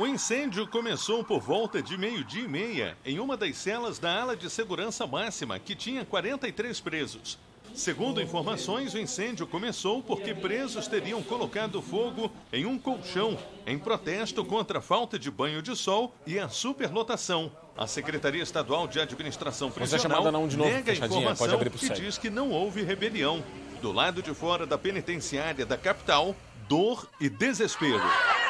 O incêndio começou por volta de 12:30 em uma das celas da ala de segurança máxima, que tinha 43 presos. Segundo informações, o incêndio começou porque presos teriam colocado fogo em um colchão, em protesto contra a falta de banho de sol e a superlotação. A Secretaria Estadual de Administração Prisional nega a informação e diz que não houve rebelião. Do lado de fora da penitenciária da capital, dor e desespero.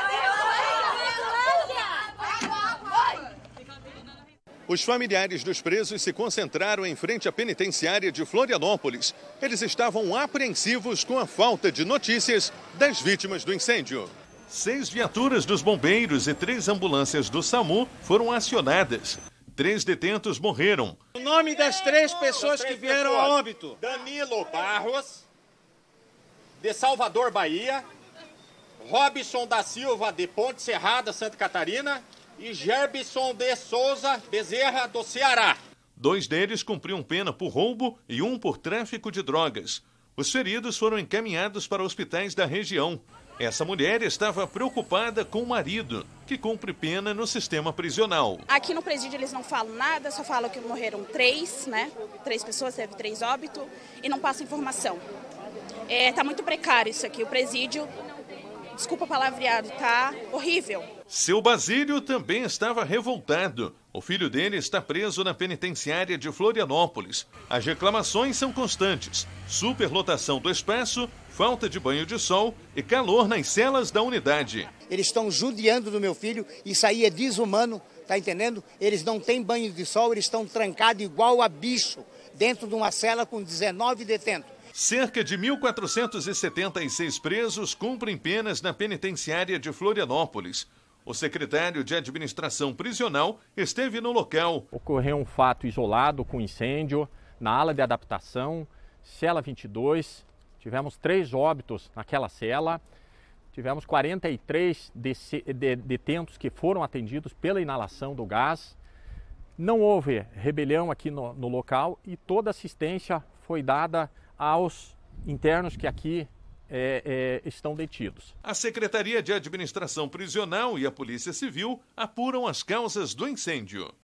Os familiares dos presos se concentraram em frente à penitenciária de Florianópolis. Eles estavam apreensivos com a falta de notícias das vítimas do incêndio. 6 viaturas dos bombeiros e 3 ambulâncias do SAMU foram acionadas. 3 detentos morreram. O nome das 3 pessoas que vieram a óbito: Danilo Barros, de Salvador, Bahia; Robson da Silva, de Ponte Serrada, Santa Catarina; e Gerbson de Souza Bezerra, do Ceará. 2 deles cumpriam pena por roubo e 1 por tráfico de drogas. Os feridos foram encaminhados para hospitais da região. Essa mulher estava preocupada com o marido, que cumpre pena no sistema prisional. Aqui no presídio eles não falam nada, só falam que morreram 3, né? 3 pessoas, teve 3 óbitos, e não passa informação. Tá muito precário isso aqui, o presídio. Desculpa o palavreado, tá horrível. Seu Basílio também estava revoltado. O filho dele está preso na penitenciária de Florianópolis. As reclamações são constantes: superlotação do espaço, falta de banho de sol e calor nas celas da unidade. Eles estão judiando do meu filho, isso aí é desumano, tá entendendo? Eles não têm banho de sol, eles estão trancados igual a bicho, dentro de uma cela com 19 detentos. Cerca de 1.476 presos cumprem penas na penitenciária de Florianópolis. O secretário de Administração Prisional esteve no local. Ocorreu um fato isolado com incêndio na ala de adaptação, cela 22. Tivemos 3 óbitos naquela cela. Tivemos 43 detentos que foram atendidos pela inalação do gás. Não houve rebelião aqui no local e toda assistência foi dada aos internos que aqui estão detidos. A Secretaria de Administração Prisional e a Polícia Civil apuram as causas do incêndio.